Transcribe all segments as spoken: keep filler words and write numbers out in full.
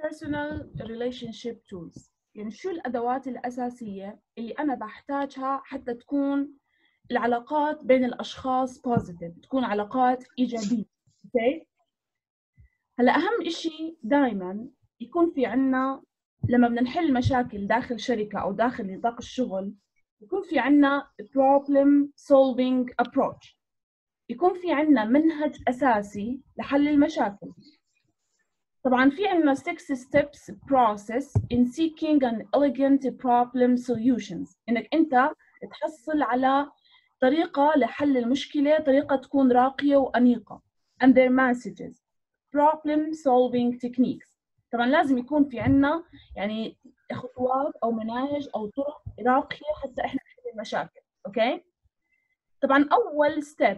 personal relationship tools. يعني شو الأدوات الأساسية اللي أنا بحتاجها حتى تكون العلاقات بين الأشخاص positive، تكون علاقات إيجابية. okay؟ هلا أهم إشي دائما يكون في عنا لما بدنا نحل مشاكل داخل شركة أو داخل نطاق الشغل، يكون في عنا problem solving approach، يكون في عنا منهج أساسي لحل المشاكل. طبعا في عنا six steps process in seeking an elegant problem solutions، إنك أنت تحصل على طريقة لحل المشكلة، طريقة تكون راقية وأنيقة. and their messages problem solving techniques. طبعا لازم يكون في عنا يعني خطوات أو مناهج أو طرق راقية حتى إحنا نحل المشاكل. أوكي؟ طبعا أول step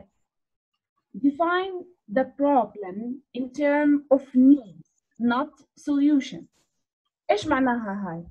define the problem in terms of needs not solution. إيش معناها هاي؟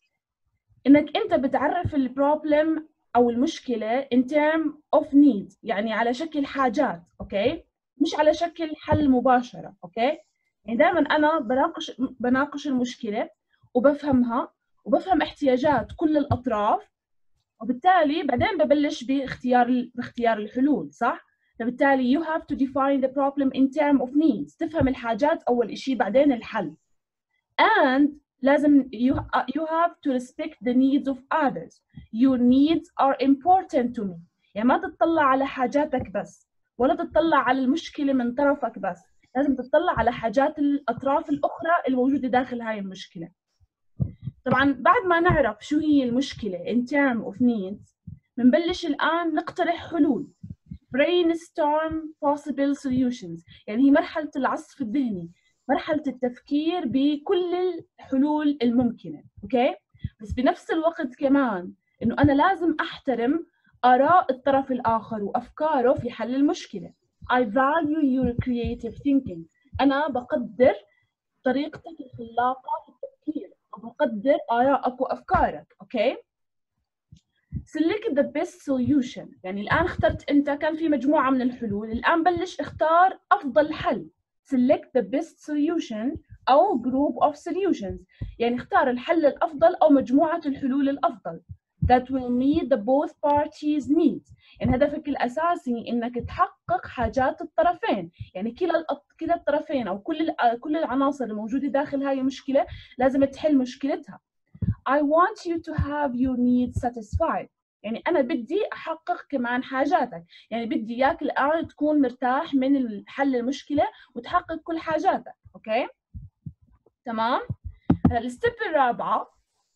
إنك أنت بتعرف البروبلم أو المشكلة in terms of needs، يعني على شكل حاجات. أوكي؟ مش على شكل حل مباشرة. أوكي؟ يعني دائما أنا بناقش بناقش المشكلة وبفهمها وبفهم احتياجات كل الأطراف، وبالتالي بعدين ببلش باختيار باختيار الحلول. صح؟ فبالتالي you have to define the problem in terms of needs، تفهم الحاجات أول إشي بعدين الحل. and لازم you, you have to respect the needs of others. your needs are important to me. يعني ما تتطلع على حاجاتك بس، ولا تتطلع على المشكلة من طرفك بس، لازم تتطلع على حاجات الأطراف الأخرى الموجودة داخل هاي المشكلة. طبعا بعد ما نعرف شو هي المشكلة in terms of needs، بنبلش الآن نقترح حلول brainstorm possible solutions. يعني هي مرحلة العصف الذهني، مرحلة التفكير بكل الحلول الممكنة. أوكي؟ بس بنفس الوقت كمان إنه أنا لازم أحترم آراء الطرف الآخر وأفكاره في حل المشكلة. I value your creative thinking. أنا بقدر طريقتك الخلاقة في التفكير، وبقدر آرائك وأفكارك. أوكي؟ select the best solution. يعني الآن اخترت أنت، كان في مجموعة من الحلول، الآن بلش اختار أفضل حل. select the best solution أو group of solutions، يعني اختار الحل الأفضل أو مجموعة الحلول الأفضل that will meet the both parties needs. يعني هدفك الأساسي إنك تحقق حاجات الطرفين، يعني كلا كلا الطرفين أو كل كل العناصر الموجودة داخل هاي المشكلة لازم تحل مشكلتها. I want you to have your needs satisfied. يعني أنا بدي أحقق كمان حاجاتك، يعني بدي إياك الآن تكون مرتاح من حل المشكلة وتحقق كل حاجاتك. أوكي؟ تمام؟ هلا الستيب الرابعة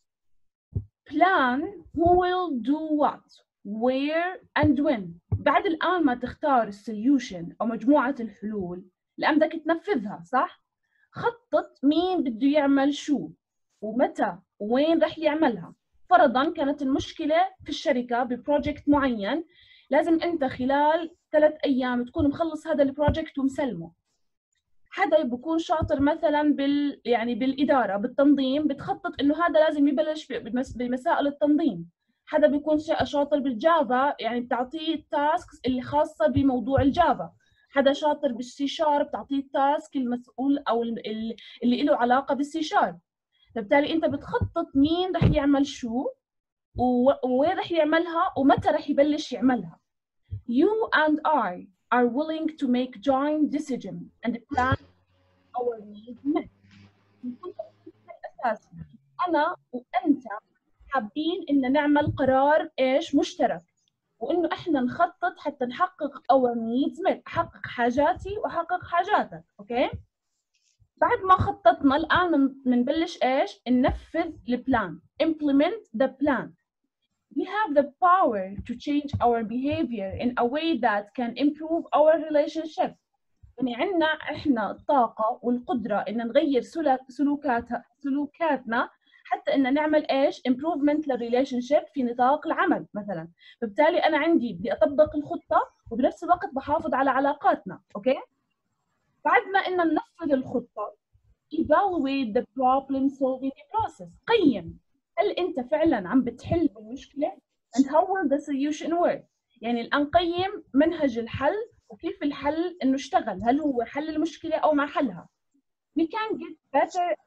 plan who will do what where and when. بعد الآن ما تختار السوليوشن أو مجموعة الحلول، الآن بدك تنفذها. صح؟ خطط مين بده يعمل شو ومتى وين رح يعملها. فرضاً كانت المشكلة في الشركة ببروجكت معين، لازم أنت خلال ثلاث أيام تكون مخلص هذا البروجكت ومسلمه. حدا بكون شاطر مثلاً بال يعني بالإدارة بالتنظيم، بتخطط إنه هذا لازم يبلش بمسائل التنظيم. حدا بيكون شاطر بالجافا، يعني بتعطيه التاسكس اللي خاصة بموضوع الجافا. حدا شاطر بالسي شارب بتعطيه التاسك المسؤول أو اللي له علاقة بالسي شارب. فبالتالي انت بتخطط مين رح يعمل شو ووين رح يعملها ومتى رح يبلش يعملها. You and I are willing to make joint decision and plan our needs next. الأساسي أنا وأنت حابين إن نعمل قرار إيش مشترك، وإنه إحنا نخطط حتى نحقق our needs next، أحقق حاجاتي وأحقق حاجاتك. أوكي؟ بعد ما خططنا الآن بنبلش إيش؟ ننفذ البلان. implement the plan. We have the power to change our behavior in a way that can improve our relationship. يعني عندنا إحنا الطاقة والقدرة إن نغير سلوكات سلوكاتنا حتى إن نعمل إيش؟ improvement للريليشنشيب في نطاق العمل مثلاً. فبالتالي أنا عندي بدي أطبق الخطة وبنفس الوقت بحافظ على علاقاتنا. أوكي؟ بعد ما إن ننفذ الخطة evaluate the problem solving process. قيم هل أنت فعلاً عم بتحل بالمشكلة and how will the solution work. يعني الآن قيم منهج الحل وكيف الحل إنه اشتغل، هل هو حل المشكلة أو ما حلها. We can get better at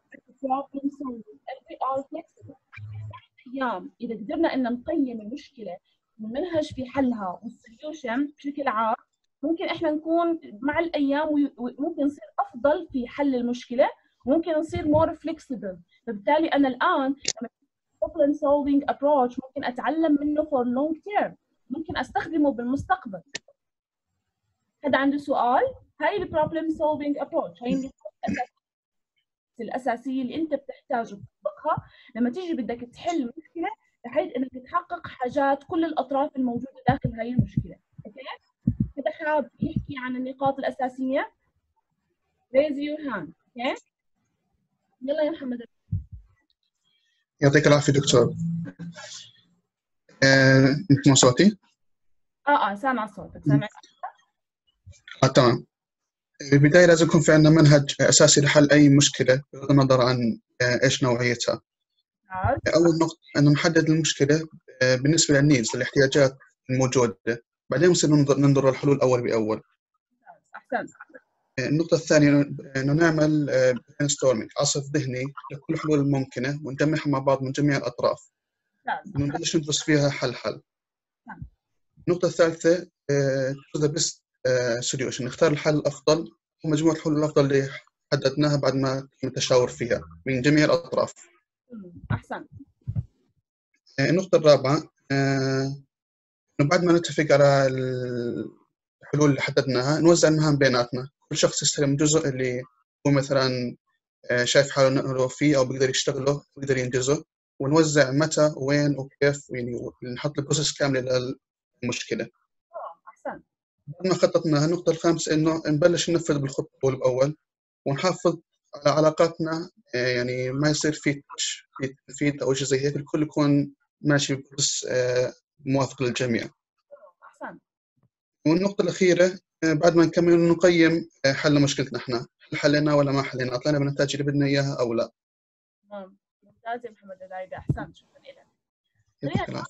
problem solving and we are flexible. أيام إذا قدرنا إن نقيم المشكلة ونمنهج في حلها والسوليوشن بشكل عام، ممكن إحنا نكون مع الأيام وممكن نصير أفضل في حل المشكلة، وممكن نصير more flexible. فبالتالي أنا الآن problem solving approach ممكن أتعلم منه for long term، ممكن أستخدمه بالمستقبل. هذا عنده سؤال؟ هاي ال problem solving approach هاي النقاط الأساسية اللي أنت بتحتاج تطبقها لما تيجي بدك تحل مشكلة بحيث إنك تحقق حاجات كل الأطراف الموجودة داخل هاي المشكلة. أوكي؟ إذا حاب يحكي عن النقاط الأساسية raise your hand. أوكي؟ يلا يا محمد. يعطيك العافية دكتور. آه، أنت مع صوتي؟ آه آه سامع صوتك. سامع. آه تمام. في البداية لازم يكون في عندنا منهج أساسي لحل أي مشكلة بغض النظر عن إيش نوعيتها. أول نقطة أن نحدد المشكلة بالنسبة للنيدز الاحتياجات الموجودة، بعدين نصير ننظر ننظر الحلول أول بأول. أحسنت. النقطة الثانية إنه نعمل brainstorming عصف ذهني لكل الحلول الممكنة ونجمعها مع بعض من جميع الأطراف. ونبلش ندرس فيها حل حل. النقطة الثالثة choose the best solution، نختار الحل الأفضل ومجموعة الحلول الأفضل اللي حددناها بعد ما نتشاور فيها من جميع الأطراف. أحسن. النقطة الرابعة إنه بعد ما نتفق على الحلول اللي حددناها نوزع المهام بيناتنا، كل شخص يستلم جزء اللي هو مثلا شايف حاله إنه فيه أو بيقدر يشتغله ويقدر ينجزه، ونوزع متى وين وكيف، يعني نحط البروسيس كاملة للمشكلة. أحسن. بعد ما خططناها النقطة الخامسة إنه نبلش ننفذ بالخطة أول بأول ونحافظ على علاقاتنا، يعني ما يصير في في تنفيذ أو شيء زي هيك، الكل يكون ماشي بس موافق للجميع. أحسن. والنقطة الأخيرة بعد ما نكمل نقيم حل مشكلتنا إحنا، هل حلينا ولا ما حلينا، أطلعنا بالنتائج اللي بدنا إياها أو لا. تمام. ممتاز يا محمد العايدة. أحسنت. شكرا لك.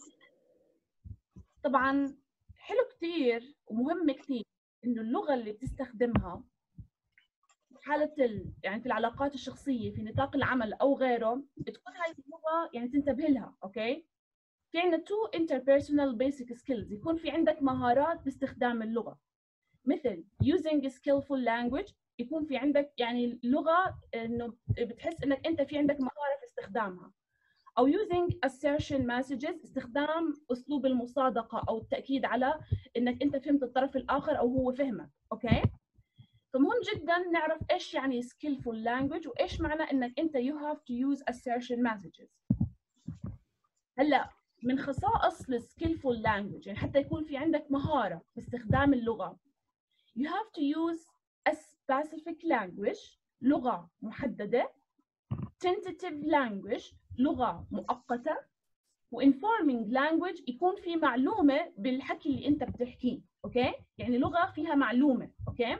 طبعا حلو كثير ومهم كثير إنه اللغة اللي بتستخدمها في حالة ال... يعني في العلاقات الشخصية في نطاق العمل أو غيره تكون هاي اللغة يعني تنتبه لها. أوكي؟ في عندنا two interpersonal basic skills، يكون في عندك مهارات باستخدام اللغة، مثل using skillful language، يكون في عندك يعني لغة إنه بتحس إنك أنت في عندك مهارة في استخدامها، أو using assertion messages، استخدام أسلوب المصادقة أو التأكيد على إنك أنت فهمت الطرف الآخر أو هو فهمك. أوكي؟ فمهم جدا نعرف إيش يعني skillful language وإيش معنى إنك أنت you have to use assertion messages. هلا من خصائص ال skillful language يعني حتى يكون في عندك مهارة باستخدام اللغة you have to use a specific language، لغة محددة، tentative language، لغة مؤقتة، و informing language يكون في معلومة بالحكي اللي أنت بتحكيه. أوكي؟ يعني لغة فيها معلومة. أوكي؟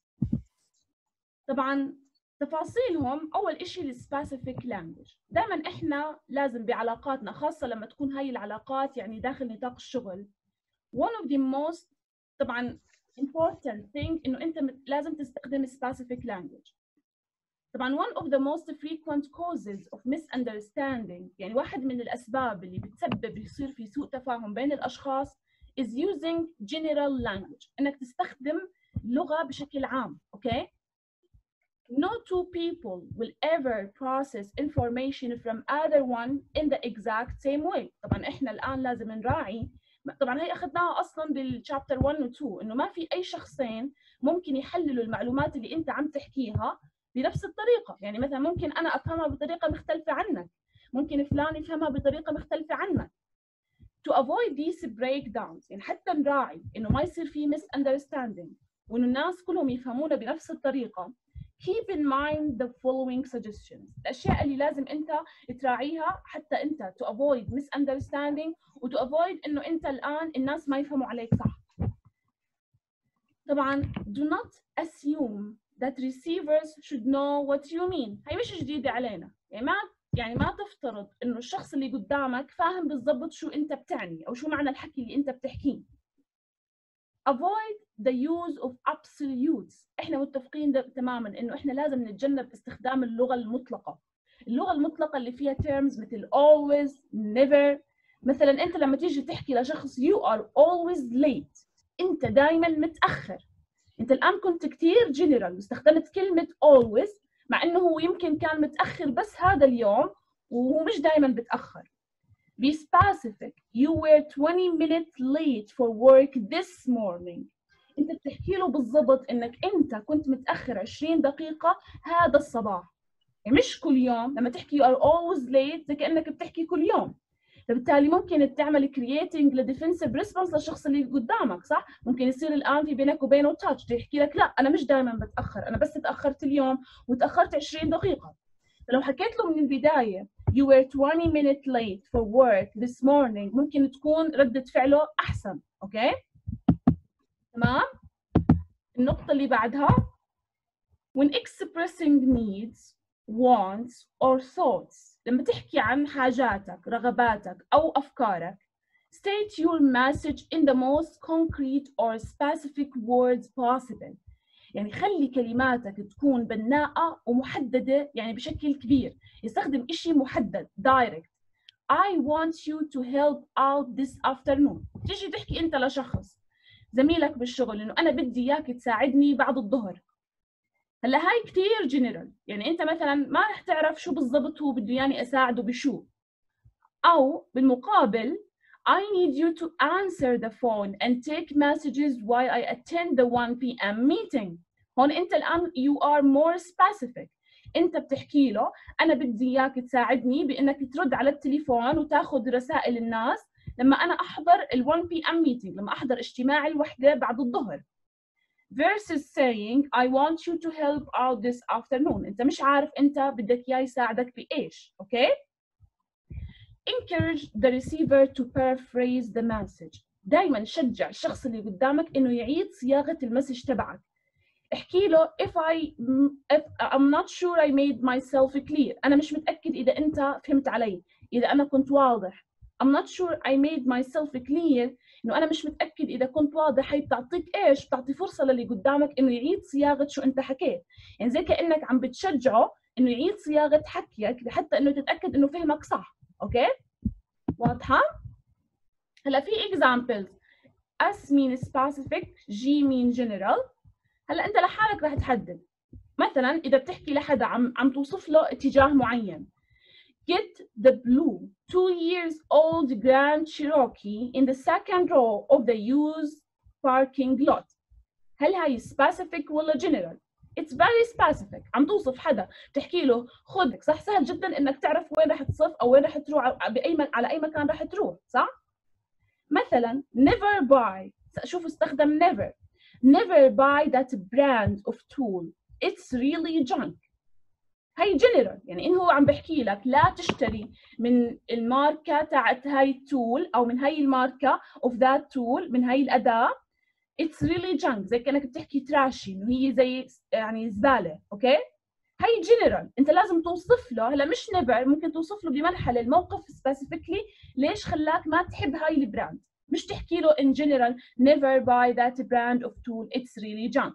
طبعاً تفاصيلهم أول إشي ال specific language، دائماً إحنا لازم بعلاقاتنا خاصة لما تكون هاي العلاقات يعني داخل نطاق الشغل one of the most طبعاً important thing إنه أنت لازم تستخدم specific language. طبعاً one of the most frequent causes of misunderstanding، يعني واحد من الأسباب اللي بتسبب يصير في سوء تفاهم بين الأشخاص is using general language، إنك تستخدم لغة بشكل عام. أوكي؟ No two people will ever process information from other one in the exact same way. طبعاً إحنا الآن لازم نراعي، طبعاً هي أخذناها أصلاً بالشابتر واحد و اثنين، إنه ما في أي شخصين ممكن يحللوا المعلومات اللي أنت عم تحكيها بنفس الطريقة. يعني مثلاً ممكن أنا أفهمها بطريقة مختلفة عنك، ممكن فلان يفهمها بطريقة مختلفة عنك. To avoid these breakdowns، يعني حتى نراعي إنه ما يصير في misunderstanding وإنه الناس كلهم يفهمونا بنفس الطريقة، keep in mind the following suggestions، الأشياء اللي لازم أنت تراعيها حتى أنت to avoid misunderstanding و to avoid إنه أنت الآن الناس ما يفهموا عليك صح. طبعاً do not assume that receivers should know what you mean، هي مش جديدة علينا، يعني ما يعني ما تفترض إنه الشخص اللي قدامك فاهم بالضبط شو أنت بتعني أو شو معنى الحكي اللي أنت بتحكيه. avoid the use of absolutes، إحنا متفقين تماماً إنه إحنا لازم نتجنب استخدام اللغة المطلقة، اللغة المطلقة اللي فيها terms مثل always, never. مثلا أنت لما تيجي تحكي لشخص you are always late، أنت دائما متأخر. أنت الآن كنت كتير general واستخدمت كلمة always مع أنه هو يمكن كان متأخر بس هذا اليوم وهو مش دائما بتأخر. Be specific. You were twenty minutes late for work this morning. أنت بتحكي له بالضبط إنك أنت كنت متأخر عشرين دقيقة هذا الصباح. يعني مش كل يوم. لما تحكي you are always late زي كأنك بتحكي كل يوم. فبالتالي ممكن تعمل creating ل defensive response للشخص اللي قدامك، صح؟ ممكن يصير الآن في بينك وبينه touch، يحكي لك لا أنا مش دائما بتأخر، أنا بس تأخرت اليوم وتأخرت عشرين دقيقة. فلو حكيت له من البداية you were twenty minutes late for work this morning ممكن تكون ردة فعله أحسن. أوكي؟ تمام؟ النقطة اللي بعدها when expressing needs, wants or thoughts. لما تحكي عن حاجاتك، رغباتك أو أفكارك state your message in the most concrete or specific words possible. يعني خلي كلماتك تكون بناءة ومحددة يعني بشكل كبير. يستخدم إشي محدد direct. I want you to help out this afternoon. تيجي تحكي أنت لشخص زميلك بالشغل إنه أنا بدي إياك تساعدني بعد الظهر. هلا هاي كتير جنرال، يعني أنت مثلا ما رح تعرف شو بالضبط هو بده يعني أساعده بشو. أو بالمقابل I need you to answer the phone and take messages while I attend the one p m meeting. هون أنت الآن you are more specific. أنت بتحكي له أنا بدي إياك تساعدني بإنك ترد على التليفون وتاخذ رسائل الناس لما أنا أحضر ال one p m meeting، لما أحضر اجتماع الوحدة بعد الظهر. versus saying I want you to help out this afternoon. أنت مش عارف أنت بدك إياه يساعدك بإيش. أوكي؟ encourage the receiver to paraphrase the message. دايما شجع الشخص اللي قدامك إنه يعيد صياغة المسج تبعك. احكي له if I if I'm not sure I made myself clear. أنا مش متأكد إذا أنت فهمت علي، إذا أنا كنت واضح. I'm not sure I made myself clear. إنه أنا مش متأكد إذا كنت واضح. هي بتعطيك إيش؟ بتعطي فرصة للي قدامك إنه يعيد صياغة شو أنت حكيت. يعني زي كأنك عم بتشجعه إنه يعيد صياغة حكيك حتى إنه تتأكد إنه فهمك صح. أوكي؟ واضحة؟ هلا في examples. S mean specific, G mean general. هلا أنت لحالك رح تحدد. مثلا إذا بتحكي لحدا عم عم توصف له اتجاه معين. Get the blue two years old Grand Cherokee in the second row of the used parking lot. هل هاي specific ولا general؟ It's very specific. عم توصف حدا تحكي له خذك، صح؟ سهل جدا إنك تعرف وين رح تصف أو وين رح تروح بأي على أي مكان رح تروح، صح؟ مثلا never buy. شوف استخدم never. Never buy that brand of tool. It's really junk. هاي general، يعني إنه هو عم بحكي لك لا تشتري من الماركة تاعت هاي التول أو من هاي الماركة of that tool، من هاي الأداة. It's really junk. زي كأنك بتحكي تراشي، إنه هي زي يعني زبالة. أوكي؟ هاي general. أنت لازم توصف له. هلا مش never، ممكن توصف له بمرحلة الموقف specifically ليش خلاك ما تحب هاي البراند. مش تحكي له in general never buy that brand of tool it's really junk.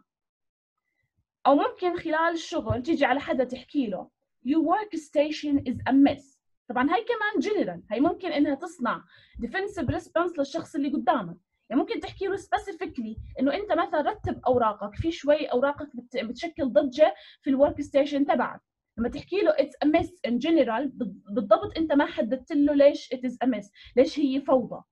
أو ممكن خلال الشغل تيجي على حدا تحكي له your workstation is a mess. طبعا هاي كمان general. هاي ممكن إنها تصنع defensive response للشخص اللي قدامك. يعني ممكن تحكي له specifically إنه أنت مثلا رتب أوراقك، في شوي أوراقك بتشكل ضجة في الworkstation تبعك. لما تحكي له it's a mess in general بالضبط أنت ما حددت له ليش it is a mess، ليش هي فوضى.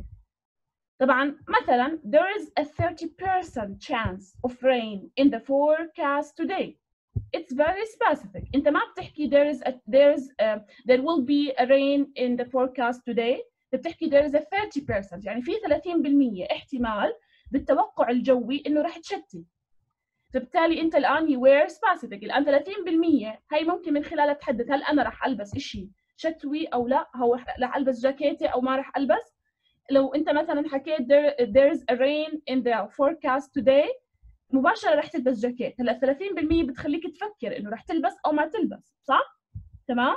طبعا مثلا there is a thirty percent chance of rain in the forecast today. It's very specific. انت ما بتحكي there is a, there is a, there will be a rain in the forecast today. بتحكي there is a thirty percent، يعني في ثلاثين بالمية احتمال بالتوقع الجوي انه راح تشتي. فبالتالي انت الان you were specific. الان ثلاثين بالمية هاي ممكن من خلالها تحدد هل انا راح البس شيء شتوي او لا، هو راح البس جاكيتي او ما راح البس. لو انت مثلا حكيت there, there's a rain in the forecast today مباشرة رح تلبس جاكيت. هلا ثلاثين بالمية بتخليك تفكر انه رح تلبس او ما تلبس، صح؟ تمام؟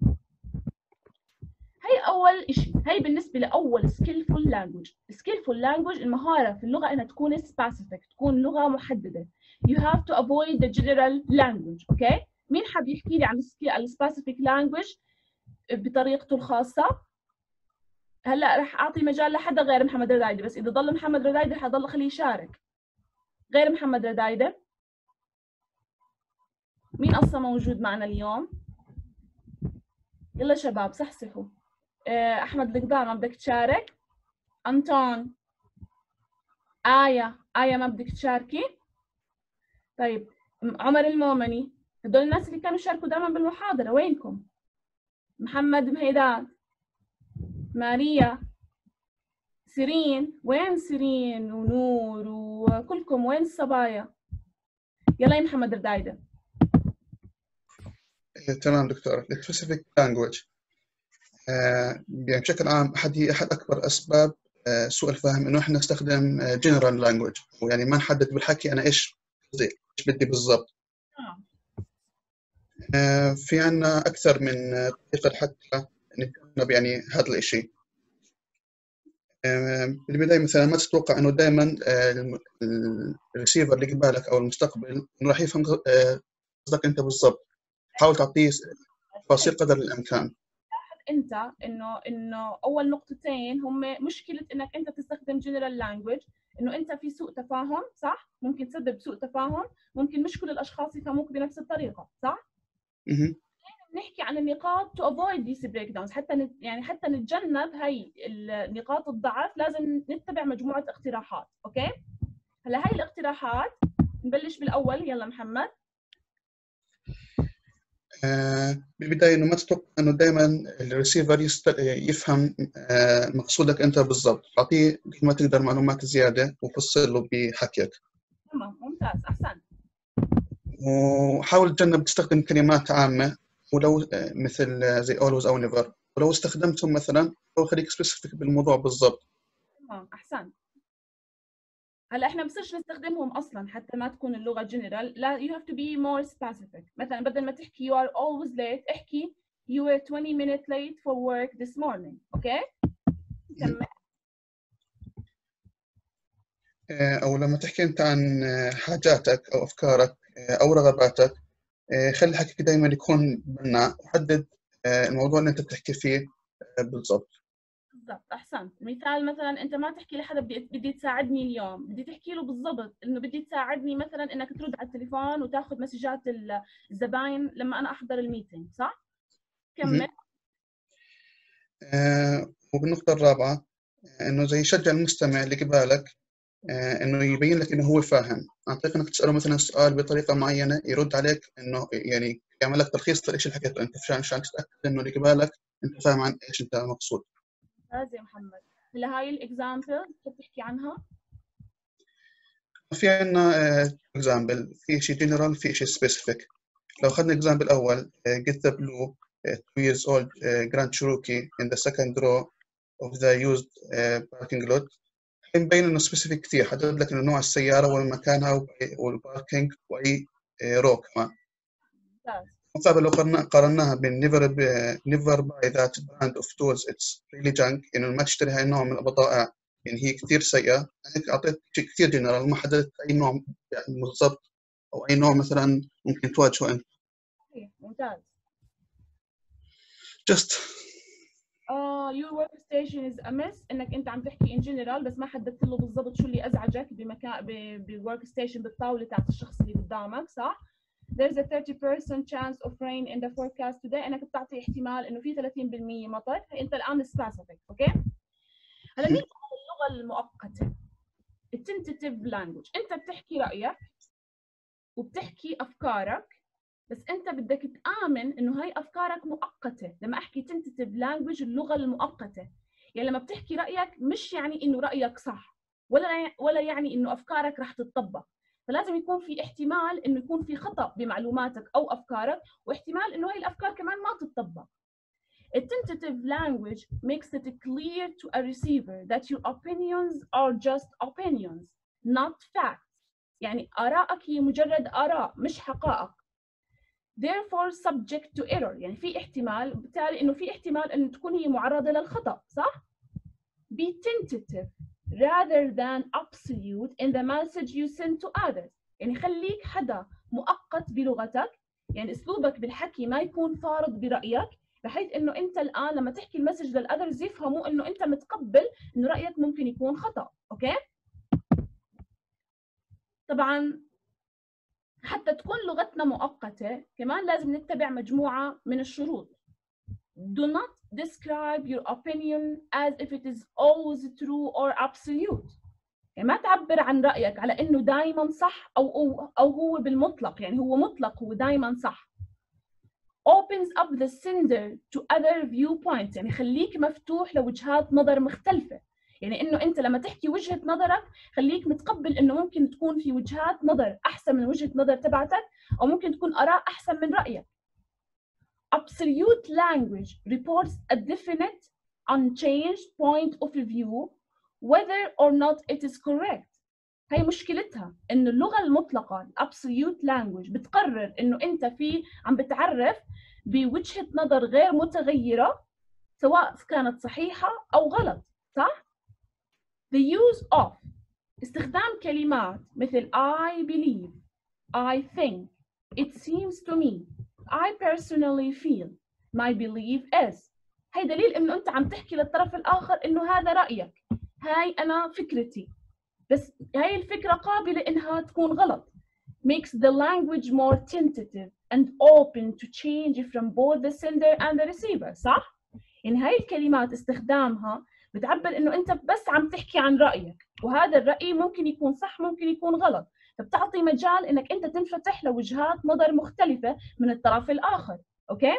هي اول شيء. هي بالنسبة لاول skillful language. skillful language المهارة في اللغة انها تكون specific، تكون لغة محددة. You have to avoid the general language. اوكي؟ مين حاب يحكي لي عن السبيسيفيك لانجويج بطريقته الخاصة؟ هلا رح اعطي مجال لحدا غير محمد ردايدة، بس اذا ضل محمد ردايدة حضل خليه يشارك. غير محمد ردايدة مين اصلا موجود معنا اليوم؟ يلا شباب صحصحوا. احمد القدام ما بدك تشارك؟ انطون، آية، آية ما بدك تشاركي؟ طيب عمر المومني، هدول الناس اللي كانوا يشاركوا دائما بالمحاضرة وينكم؟ محمد مهيدان، ماريا، سيرين، وين سيرين ونور وكلكم وين الصبايا؟ يلا يا محمد ردايدة. تمام دكتورة. specific language آه يعني بشكل عام أحد هي أحد أكبر أسباب آه سوء الفهم إنه إحنا نستخدم آه general language، ويعني ما نحدد بالحكي أنا إيش قصدي إيش بدي بالضبط. آه في عنا أكثر من آه طريقة حتى نتجنب يعني هذا الإشي. آه بالبداية مثلا ما تتوقع إنه دائما آه الريسيفر اللي قبالك أو المستقبل إنه راح يفهم قصدك أنت بالضبط. حاول تعطيه تفاصيل قدر الإمكان. انت انه انه اول نقطتين هم مشكله انك انت تستخدم جنرال لانجويج، انه انت في سوء تفاهم، صح؟ ممكن تسبب سوء تفاهم، ممكن مش كل الاشخاص يفهموك بنفس الطريقه، صح؟ اها. نحكي عن النقاط to avoid these breakdowns، حتى نت يعني حتى نتجنب هي نقاط الضعف لازم نتبع مجموعه اقتراحات، اوكي؟ هلا هاي الاقتراحات نبلش بالاول. يلا محمد. آه بالبداية إنه ما تتوقع إنه دائما الريسيفر يست... يفهم آه مقصودك أنت بالضبط، تعطيه قد ما تقدر معلومات زيادة وفصل له بحكيك. تمام ممتاز أحسن. وحاول تجنب تستخدم كلمات عامة، ولو آه مثل آه زي always أو never، ولو استخدمتهم مثلا أو خليك سبيسيفيك بالموضوع بالضبط. تمام أحسن. هلا احنا بصيرش نستخدمهم اصلا حتى ما تكون اللغه جنرال، لا you have to be more specific. مثلا بدل ما تحكي you are always late احكي you were twenty minutes late for work this morning، اوكي؟ كمل. او لما تحكي انت عن حاجاتك او افكارك او رغباتك، خلي حكيك دائما يكون بناء، وحدد الموضوع اللي انت بتحكي فيه بالضبط. بالضبط احسنت. مثال مثلا انت ما تحكي لحدا بدي بدي تساعدني اليوم، بدي تحكي له بالضبط انه بدي تساعدني مثلا انك ترد على التليفون وتاخذ مسجات الزباين لما انا احضر الميتنج، صح؟ كمل. آه وبالنقطة الرابعة انه زي شجع المستمع اللي قبالك آه انه يبين لك انه هو فاهم، عن طريق انك تساله مثلا سؤال بطريقة معينة يرد عليك، انه يعني يعمل لك تلخيص لإيش اللي حكيته انت، عشان عشان تتأكد انه اللي قبالك انت فاهم عن ايش انت مقصود. ممتاز يا محمد. هلا هاي الاكزامبل بتحكي عنها؟ في عندنا اكزامبل، في شيء جنرال في شيء سبيسيفيك. لو اخذنا اكزامبل اول get the blue two years old Grand Cherokee in the second row of the used parking lot، مبين انه سبيسيفيك كثير، حدد لك انه نوع السياره وين مكانها والباركينج واي رو كمان. مقابل لو قارناها بين never never buy that brand of tools it's really junk، انه ما تشتري هاي النوع من البضائع يعني هي كثير سيئه، يعني اعطيت شيء كثير جنرال، ما حددت اي نوع بالضبط او اي نوع مثلا ممكن تواجهه انت. ممتاز. just uh, your workstation is a mess، انك انت عم تحكي in general بس ما حددت له بالضبط شو اللي ازعجك بمكان بالورك ستيشن بالطاوله تاعت الشخص اللي قدامك، صح؟ There's a thirty percent chance of rain in the forecast today، انك بتعطي احتمال انه في ثلاثين بالمية مطر، فانت الان specific، اوكي؟ هلا مين اللغه المؤقته؟ التنتيتيف لانجوج، انت بتحكي رايك وبتحكي افكارك، بس انت بدك تآمن انه هاي افكارك مؤقته. لما احكي تنتيتيف لانجوج اللغه المؤقته، يعني لما بتحكي رايك مش يعني انه رايك صح، ولا ولا يعني انه افكارك رح تتطبق، فلازم يكون في احتمال انه يكون في خطا بمعلوماتك او افكارك، واحتمال انه هاي الافكار كمان ما تتطبق. A tentative language makes it clear to a receiver that your opinions are just opinions, not facts. يعني آرائك هي مجرد آراء مش حقائق. Therefore subject to error، يعني في احتمال، بالتالي إنه في احتمال إنه تكون هي معرضة للخطأ، صح؟ Be tentative rather than absolute in the message you send to others، يعني خليك حدا مؤقت بلغتك، يعني اسلوبك بالحكي ما يكون فارض برايك، بحيث انه انت الان لما تحكي المسج للاذرز يفهموا انه انت متقبل انه رايك ممكن يكون خطا. اوكي؟ طبعا حتى تكون لغتنا مؤقته كمان لازم نتبع مجموعه من الشروط. Do not describe your opinion as if it is always true or absolute. يعني ما تعبر عن رأيك على إنه دائما صح أو أو أو هو بالمطلق، يعني هو مطلق هو دائما صح. Opens up the sender to other viewpoints، يعني خليك مفتوح لوجهات نظر مختلفة. يعني إنه أنت لما تحكي وجهة نظرك خليك متقبل إنه ممكن تكون في وجهات نظر أحسن من وجهة نظر تبعتك، أو ممكن تكون آراء أحسن من رأيك. Absolute language reports a definite, unchanged point of view, whether or not it is correct. هي مشكلتها إنه اللغة المطلقة absolute language بتقرر إنه أنت في عم بتعرف بوجهة نظر غير متغيرة سواء كانت صحيحة أو غلط، صح؟ The use of استخدام كلمات مثل I believe, I think, it seems to me, I personally feel, my belief is. هي دليل إنه أنت عم تحكي للطرف الآخر إنه هذا رأيك، هاي أنا فكرتي، بس هاي الفكرة قابلة إنها تكون غلط. Makes the language more tentative and open to change from both the sender and the receiver. صح؟ يعني هاي الكلمات استخدامها بتعبر إنه أنت بس عم تحكي عن رأيك، وهذا الرأي ممكن يكون صح ممكن يكون غلط، فبتعطي مجال إنك أنت تنفتح لوجهات نظر مختلفة من الطرف الآخر. أوكي؟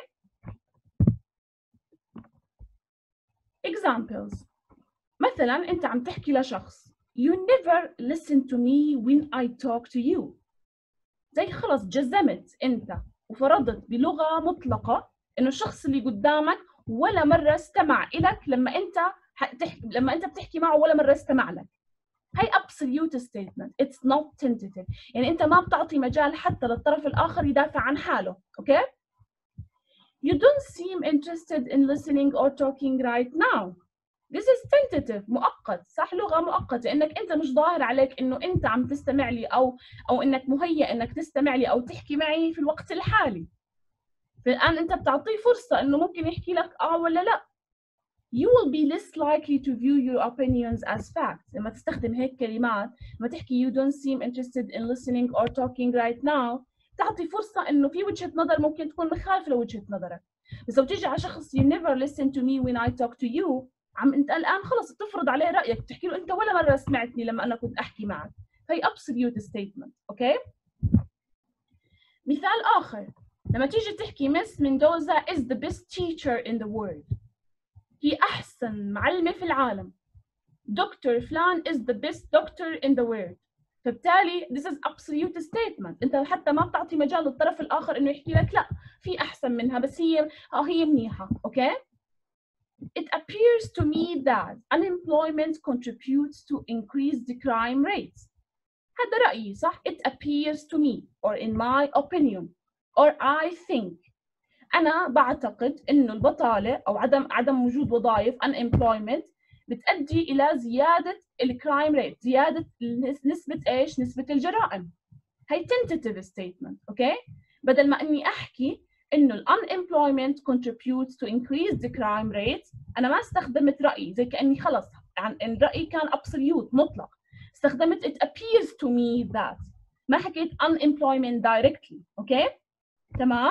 Examples. مثلاً أنت عم تحكي لشخص You never listen to me when I talk to you. زي خلص جزمت أنت وفرضت بلغة مطلقة إنه الشخص اللي قدامك ولا مرة استمع إلك لما أنت تحكي لما أنت بتحكي معه ولا مرة استمع لك. هي absolute statement. It's not tentative. يعني أنت ما بتعطي مجال حتى للطرف الآخر يدافع عن حاله. أوكي؟ You don't seem interested in listening or talking right now. This is tentative. مؤقت، صح؟ لغة مؤقتة، إنك أنت مش ظاهر عليك إنه أنت عم تستمع لي أو أو إنك مهيأ إنك تستمع لي أو تحكي معي في الوقت الحالي. فالآن أنت بتعطيه فرصة إنه ممكن يحكي لك آه ولا لا. You will be less likely to view your opinions as facts. لما تستخدم هيك كلمات، لما تحكي you don't seem interested in listening or talking right now، تعطي فرصة إنه في وجهة نظر ممكن تكون مخالفة لوجهة نظرك. بس لو تيجي على شخص you never listen to me when I talk to you، عم انت الان خلص تفرض عليه رايك، بتحكي له انت ولا مره سمعتني لما انا كنت احكي معك. هي absolute statement. اوكي؟ مثال اخر، لما تيجي تحكي مس مندوزا is the best teacher in the world. هي احسن معلمه في العالم. دكتور فلان is the best doctor in the world. فبالتالي this is absolute statement. انت حتى ما بتعطي مجال للطرف الاخر انه يحكي لك لا في احسن منها بس هي اه هي منيحه. اوكي؟ It appears to me that unemployment contributes to increase the crime rates. هذا رأيي صح؟ It appears to me or in my opinion or I think. أنا بعتقد إنه البطالة أو عدم عدم وجود وظائف unemployment بتؤدي إلى زيادة الكرايم ريت، زيادة نسبة إيش؟ نسبة الجرائم. هي tentative statement. أوكي؟ بدل ما إني أحكي إنه ال unemployment contributes to increase the crime rate، أنا ما استخدمت رأيي زي كأني خلص عن إن رأيي كان absolute مطلق، استخدمت it appears to me that، ما حكيت unemployment directly. أوكي؟ تمام؟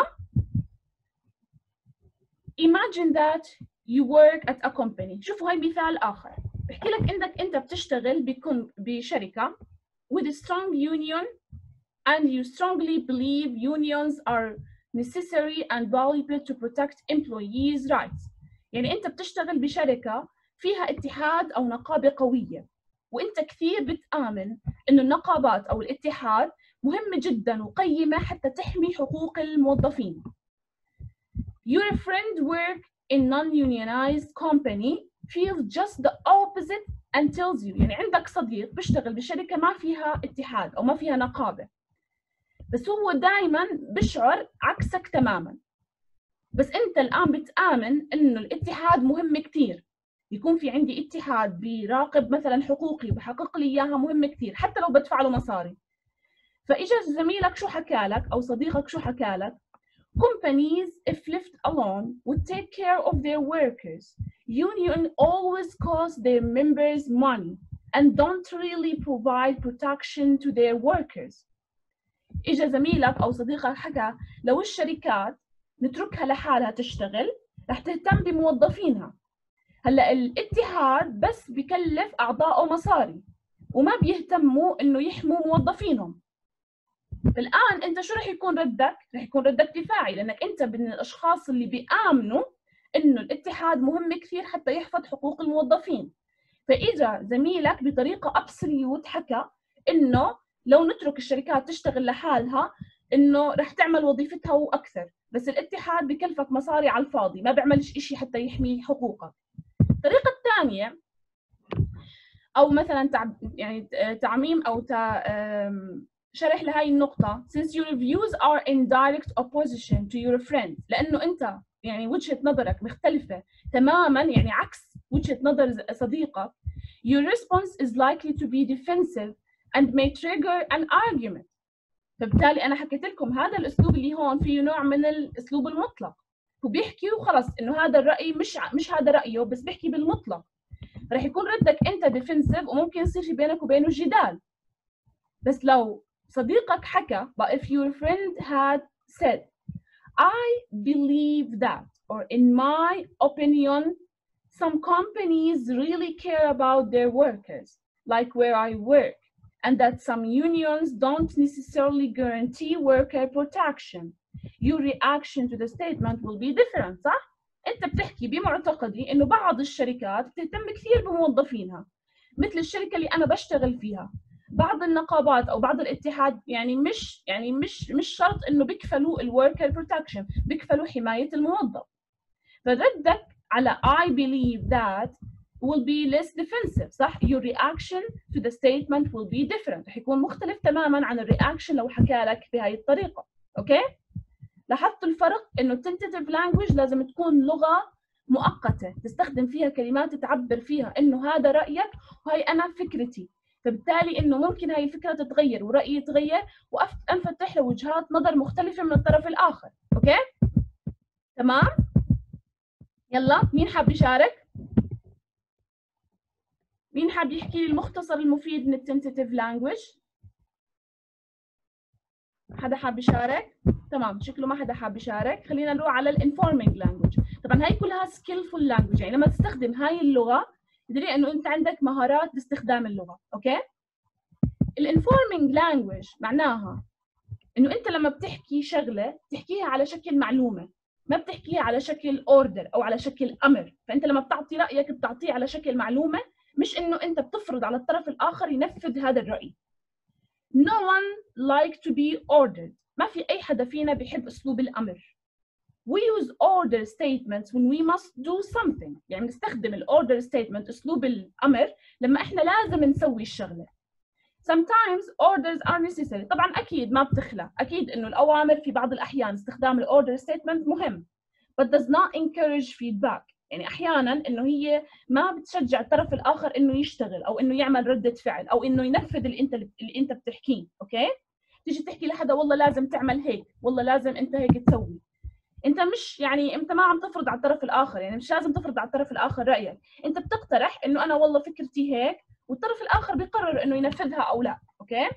Imagine that you work at a company. شوفوا هاي مثال آخر، بحكي لك إنك أنت بتشتغل بكون بشركة with a strong union and you strongly believe unions are necessary and valuable to protect employees' rights. يعني أنت بتشتغل بشركة فيها اتحاد أو نقابة قوية، وأنت كثير بتآمن إنه النقابات أو الاتحاد مهمة جدا وقيمة حتى تحمي حقوق الموظفين. Your friend work in non-unionized company feels just the opposite and tells you. يعني عندك صديق بيشتغل بشركة ما فيها اتحاد أو ما فيها نقابة، بس هو دائما بشعر عكسك تماما. بس انت الان بتآمن انه الاتحاد مهم كثير، يكون في عندي اتحاد بيراقب مثلا حقوقي وبحقق لي اياها مهم كثير حتى لو بدفع له مصاري. فاجا زميلك شو حكى لك او صديقك شو حكى لك؟ Companies, if left alone, would take care of their workers. Union always cost their members money and don't really provide protection to their workers. إجا زميلك أو صديقك حكى لو الشركات نتركها لحالها تشتغل رح تهتم بموظفينها. هلا الاتحاد بس بكلف أعضائه مصاري وما بيهتموا إنه يحموا موظفينهم. الآن أنت شو رح يكون ردك؟ رح يكون ردك دفاعي لأنك أنت من الأشخاص اللي بيآمنوا إنه الاتحاد مهم كثير حتى يحفظ حقوق الموظفين. فإجا زميلك بطريقة أبسوليوت حكى إنه لو نترك الشركات تشتغل لحالها إنه رح تعمل وظيفتها وأكثر، بس الاتحاد بكلفك مصاري على الفاضي ما بيعملش إشي حتى يحمي حقوقك. الطريقة الثانية أو مثلا تعب يعني تعميم أو تع... شرح لهاي النقطة since your views are in direct opposition to your friends لأنه أنت يعني وجهة نظرك مختلفة تماماً يعني عكس وجهة نظر صديقك your response is likely to be defensive and may trigger an argument. فبالتالي أنا حكيت لكم هذا الأسلوب اللي هون فيه نوع من الأسلوب المطلق وبيحكي وخلص إنه هذا الرأي مش مش هذا رأيه بس بيحكي بالمطلق. رح يكون ردك أنت defensive وممكن يصير في بينك وبينه جدال. بس لو صديقك حكى but if your friend had said I believe that or in my opinion some companies really care about their workers like where I work and that some unions don't necessarily guarantee worker protection your reaction to the statement will be different. صح؟ أنت بتحكي بمعتقدي إنه بعض الشركات بتهتم كثير بموظفينها مثل الشركة اللي أنا بشتغل فيها. بعض النقابات او بعض الاتحاد يعني مش يعني مش مش شرط انه بيكفلوا الوركر بروتكشن بيكفلوا حمايه الموظف. فردك على I believe that will be less defensive صح؟ your reaction to the statement will be different رح يكون مختلف تماما عن الرياكشن لو حكى لك بهاي الطريقه. اوكي؟ لاحظتوا الفرق انه tentative language لازم تكون لغه مؤقته تستخدم فيها كلمات تعبر فيها انه هذا رايك وهي انا فكرتي. فبالتالي انه ممكن هاي الفكره تتغير ورأيي يتغير وانفتح لوجهات نظر مختلفه من الطرف الاخر. اوكي تمام يلا مين حاب يشارك؟ مين حاب يحكي لي المختصر المفيد من التنتيتيف لانجويج؟ حدا حاب يشارك؟ تمام شكله ما حدا حاب يشارك. خلينا نروح على الانفورمينج لانجويج. طبعا هاي كلها سكيلفول لانجويج يعني لما تستخدم هاي اللغه تدري انه انت عندك مهارات باستخدام اللغه. اوكي الانفورمينج لانجويج معناها انه انت لما بتحكي شغله تحكيها على شكل معلومه ما بتحكيها على شكل اوردر او على شكل امر. فانت لما بتعطي رايك بتعطيه على شكل معلومه مش انه انت بتفرض على الطرف الاخر ينفذ هذا الراي. no one like to be ordered ما في اي حدا فينا بيحب اسلوب الامر. We use order statements when we must do something يعني نستخدم الorder statement أسلوب الأمر لما إحنا لازم نسوي الشغلة. Sometimes orders are necessary طبعاً أكيد ما بتخلى أكيد إنه الأوامر في بعض الأحيان استخدام الorder statement مهم but does not encourage feedback يعني أحياناً إنه هي ما بتشجع الطرف الآخر إنه يشتغل أو إنه يعمل ردة فعل أو إنه ينفذ اللي أنت اللي أنت بتحكيه. أوكي تيجي تحكي لحدا والله لازم تعمل هيك والله لازم أنت هيك تسوي. انت مش يعني انت ما عم تفرض على الطرف الاخر يعني مش لازم تفرض على الطرف الاخر رايك. انت بتقترح انه انا والله فكرتي هيك والطرف الاخر بيقرر انه ينفذها او لا. اوكي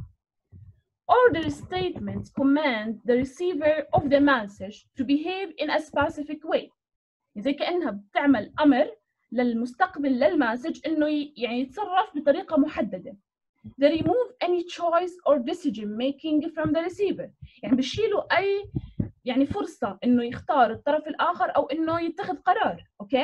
order statements command the receiver of the message to behave in a specific way زي كانها بتعمل امر للمستقبل للمسج انه يعني يتصرف بطريقه محدده. they remove any choice or decision making from the receiver يعني بيشيلوا اي يعني فرصة إنه يختار الطرف الآخر أو إنه يتخذ قرار. أوكي؟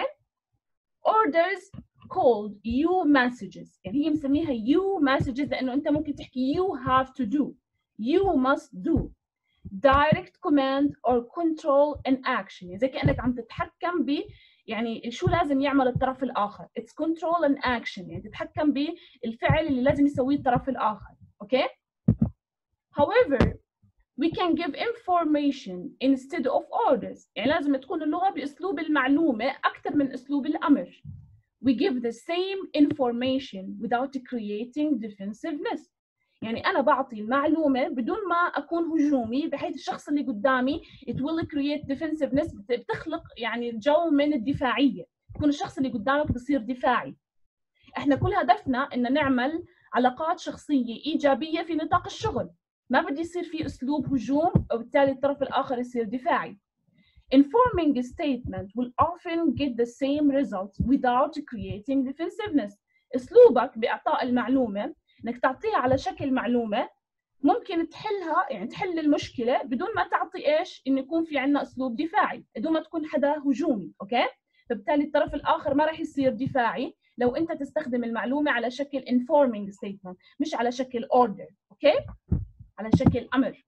Orders called you messages يعني هي مسميها you messages لأنه أنت ممكن تحكي you have to do you must do direct command or control and action يعني زي كأنك عم تتحكم ب يعني شو لازم يعمل الطرف الآخر. It's control and action يعني تتحكم بالفعل اللي لازم يسويه الطرف الآخر. أوكي؟ However we can give information instead of orders يعني لازم تكون اللغة بأسلوب المعلومة أكثر من أسلوب الأمر. We give the same information without creating defensiveness يعني أنا بعطي المعلومة بدون ما أكون هجومي، بحيث الشخص اللي قدامي it will create defensiveness، بتخلق يعني جو من الدفاعية، يكون الشخص اللي قدامك بصير دفاعي. إحنا كل هدفنا إن نعمل علاقات شخصية إيجابية في نطاق الشغل، ما بدي يصير في أسلوب هجوم وبالتالي الطرف الآخر يصير دفاعي. Informing statement will often get the same results without creating defensiveness. أسلوبك بإعطاء المعلومة إنك تعطيها على شكل معلومة ممكن تحلها، يعني تحل المشكلة بدون ما تعطي إيش إنه يكون في عنا أسلوب دفاعي، بدون ما تكون حدا هجومي، أوكي؟ فبالتالي الطرف الآخر ما راح يصير دفاعي لو أنت تستخدم المعلومة على شكل informing statement مش على شكل order، أوكي؟ على شكل أمر.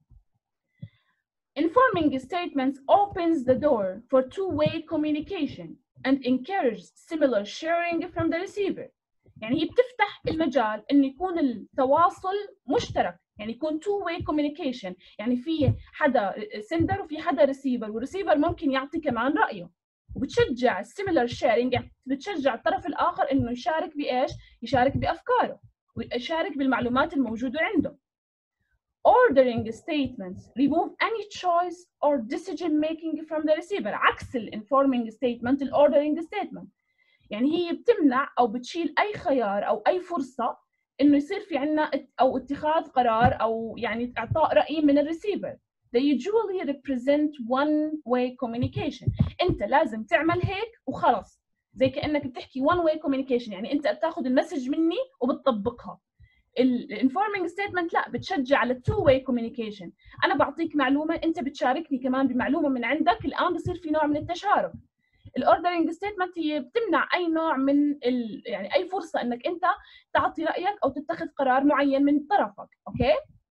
Informing statements opens the door for two-way communication and encourages similar sharing from the receiver. يعني هي بتفتح المجال إن يكون التواصل مشترك، يعني يكون two-way communication، يعني في حدا sender وفي حدا receiver، والreceiver ممكن يعطي كمان رأيه، وبتشجع similar sharing، يعني بتشجع الطرف الآخر إنه يشارك بإيش؟ يشارك بأفكاره ويشارك بالمعلومات الموجودة عنده. Ordering statements remove any choice or decision making from the receiver. عكس ال informing statement ال ordering statement، يعني هي بتمنع أو بتشيل أي خيار أو أي فرصة إنه يصير في عنا أو اتخاذ قرار أو يعني إعطاء رأي من الريسيفر. They usually represent one-way communication. أنت لازم تعمل هيك وخلص، زي كأنك بتحكي one-way communication، يعني أنت بتاخذ المسج مني وبتطبقها. الانفورمينج ستيتمنت لا، بتشجع على التو واي كوميونيكيشن، انا بعطيك معلومه انت بتشاركني كمان بمعلومه من عندك، الان بصير في نوع من التشارك. الاوردرنج ستيتمنت هي بتمنع اي نوع من ال... يعني اي فرصه انك انت تعطي رايك او تتخذ قرار معين من طرفك، اوكي؟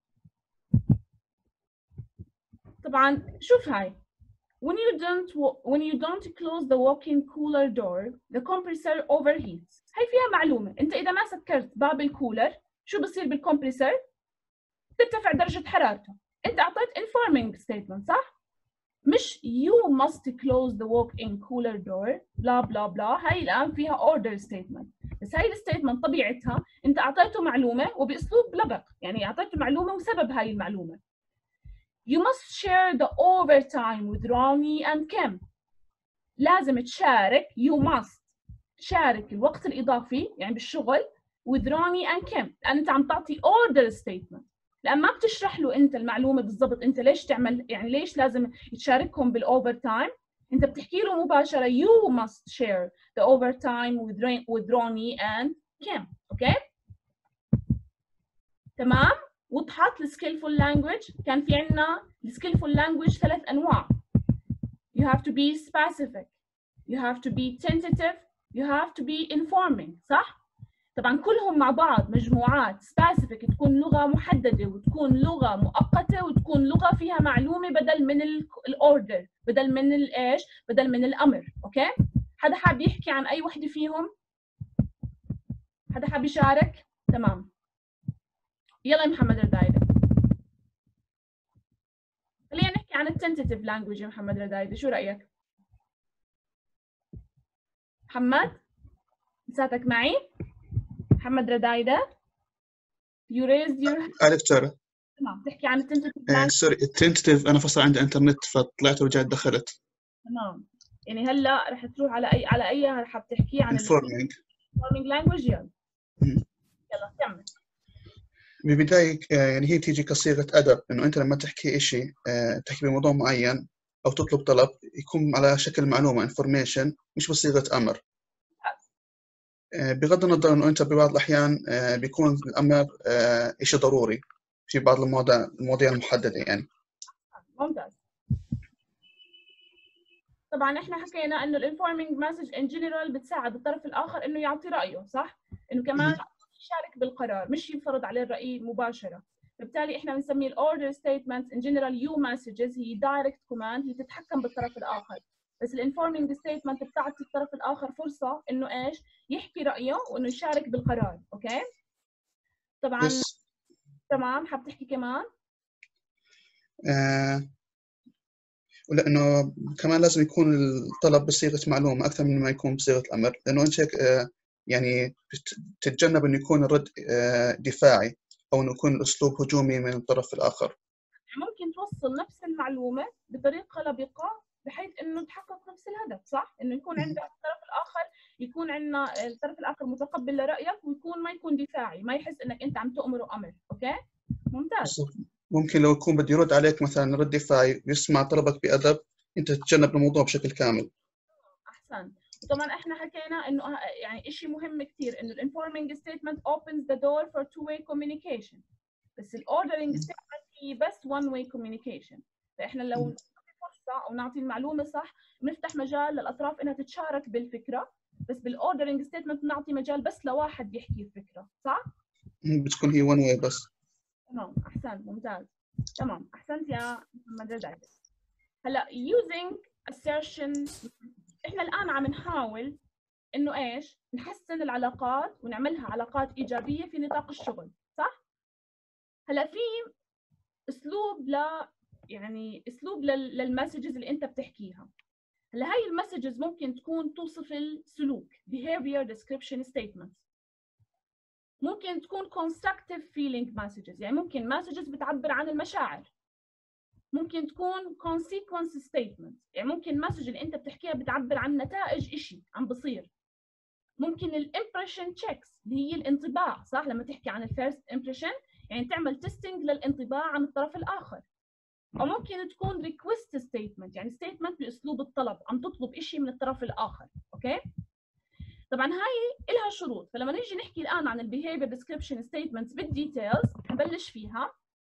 طبعا شوف هاي when you don't when you don't close the walk-in cooler door the compressor overheats. هاي فيها معلومه، انت اذا ما سكرت باب الكولر شو بصير بالكمبريسر؟ ترتفع درجة حرارته. أنت أعطيت informing statement صح؟ مش you must close the walk-in cooler door بلا بلا بلا. هاي الآن فيها order statement، بس هاي الستيتمنت طبيعتها أنت أعطيته معلومة وبأسلوب لبق، يعني أعطيته معلومة وسبب هاي المعلومة. You must share the overtime with Ronnie and Kim. لازم تشارك you must تشارك الوقت الإضافي يعني بالشغل with Ronnie and Kim، لأن أنت عم تعطي order statement، لأن ما بتشرح له أنت المعلومة بالضبط أنت ليش تعمل، يعني ليش لازم تشاركهم بالovertime، أنت بتحكي له مباشرة you must share the overtime with with Ronnie and Kim، أوكي؟ تمام؟ وضحت الskillful language. كان في عنا الskillful language ثلاث أنواع. You have to be specific, you have to be tentative, you have to be informing، صح؟ طبعا كلهم مع بعض مجموعات. specific تكون لغة محددة وتكون لغة مؤقتة وتكون لغة فيها معلومة بدل من الاوردر، بدل من الايش، بدل من الامر، اوكي؟ حدا حاب يحكي عن اي وحدة فيهم؟ حدا حاب يشارك؟ تمام، يلا يا محمد ردايدة. خلينا نحكي عن التنتيتيف لانجويج يا محمد ردايدة، شو رأيك؟ محمد لساتك معي؟ محمد ردايدة you raised your hand. ألف ترى تمام، تحكي عن التنتيتيف آه سوري التنتيتيف أنا فصل عندي إنترنت فطلعت ورجعت دخلت. تمام، يعني هلا رح تروح على أي على أي رح تحكي عن informing informing language. يلا يلا كمل. ببداية يعني هي تيجي كصيغة أدب، إنه أنت لما تحكي إشي تحكي بموضوع معين أو تطلب طلب يكون على شكل معلومة information مش بصيغة أمر. بغض النظر إنه أنت ببعض الأحيان بيكون الأمر إشي ضروري في بعض المواضيع المواضيع المحددة يعني. ممتاز. طبعا احنا حكينا انه الانفورمينج مسج ان جنرال بتساعد الطرف الاخر انه يعطي رايه، صح؟ انه كمان يشارك بالقرار مش يفرض عليه الراي مباشره. فبالتالي احنا بنسميه الاوردر ستيتمنت ان جنرال يو مسجز، هي دايركت كوماند، هي تتحكم بالطرف الاخر. بس الانفورمينج ستيتمنت بتعطي الطرف الاخر فرصه انه ايش؟ يحكي رايه وانه يشارك بالقرار، اوكي؟ طبعا yes. تمام، حاب تحكي كمان؟ آه. ولأنه كمان لازم يكون الطلب بصيغة معلومة أكثر من ما يكون بصيغة أمر، لأنه أنت يعني تتجنب إنه يكون الرد دفاعي أو إنه يكون الأسلوب هجومي من الطرف الآخر. ممكن توصل نفس المعلومة بطريقة لبقة بحيث إنه تحقق نفس الهدف، صح؟ إنه يكون عندك الطرف الآخر، يكون عندنا الطرف الآخر متقبل لرأيك، ويكون ما يكون دفاعي، ما يحس إنك أنت عم تأمره أمر، أوكي؟ ممتاز. ممكن لو يكون بده يرد عليك مثلا رد دفاعي ويسمع طلبك بأدب، أنت تتجنب الموضوع بشكل كامل. أحسن. وطبعا إحنا حكينا إنه يعني إشي مهم كثير إنه الانفورمينج statement opens the door for two way communication. بس الاوردرنج ستيتمنت هي بس one way communication. فاحنا لو نعطي فرصه او نعطي المعلومه صح بنفتح مجال للاطراف انها تتشارك بالفكره، بس بالاوردرنج ستيتمنت بنعطي مجال بس لواحد يحكي الفكره، صح؟ بتكون هي one way بس. تمام، احسنت، ممتاز. تمام، احسنت يا محمد رجعت. هلا using assertion، احنا الان عم نحاول انه ايش؟ نحسن العلاقات ونعملها علاقات ايجابيه في نطاق الشغل، صح؟ هلا في اسلوب ل يعني اسلوب للمسجز اللي انت بتحكيها. هلا هاي المسجز ممكن تكون توصف السلوك behavior description statements، ممكن تكون constructive feeling messages، يعني ممكن messages بتعبر عن المشاعر، ممكن تكون consequence statements، يعني ممكن مسج اللي انت بتحكيها بتعبر عن نتائج اشي عم بصير، ممكن الامبريشن تشيكس اللي هي الانطباع، صح؟ لما تحكي عن الفيرست امبريشن يعني تعمل تيستينج للانطباع عن الطرف الاخر. او ممكن تكون request statement، يعني statement باسلوب الطلب، عم تطلب شيء من الطرف الاخر، اوكي؟ طبعا هاي لها شروط، فلما نيجي نحكي الان عن البيهيفير ديسكريبشن ستيتمنتس بالديتيلز نبلش فيها.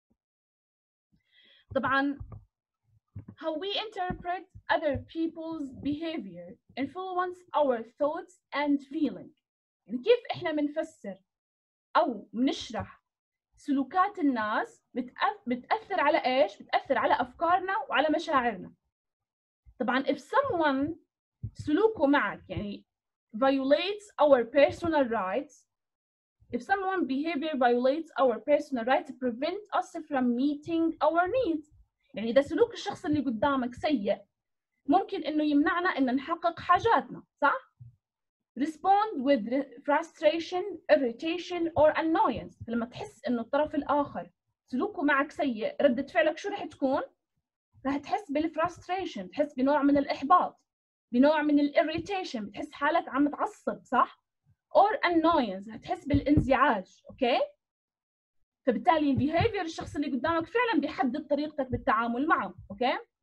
طبعا how we interpret other people's behavior influence our thoughts and feeling، يعني كيف احنا بنفسر او بنشرح سلوكات الناس بتأثر على ايش؟ بتأثر على افكارنا وعلى مشاعرنا. طبعا if someone سلوكه معك يعني violates our personal rights، if someone behavior violates our personal rights to prevent us from meeting our needs، يعني إذا سلوك الشخص اللي قدامك سيء ممكن إنه يمنعنا إن نحقق حاجاتنا، صح؟ respond with frustration, irritation or annoyance، لما تحس إنه الطرف الآخر سلوكه معك سيء ردة فعلك شو رح تكون؟ رح تحس بالفرستريشن، تحس بنوع من الإحباط، بنوع من الإريتيشن، بتحس حالك عم تعصب، صح؟ or annoyance، هتحس بالانزعاج، اوكي؟ فبالتالي البيهيفير الشخص اللي قدامك فعلا بيحدد طريقتك بالتعامل معه، اوكي؟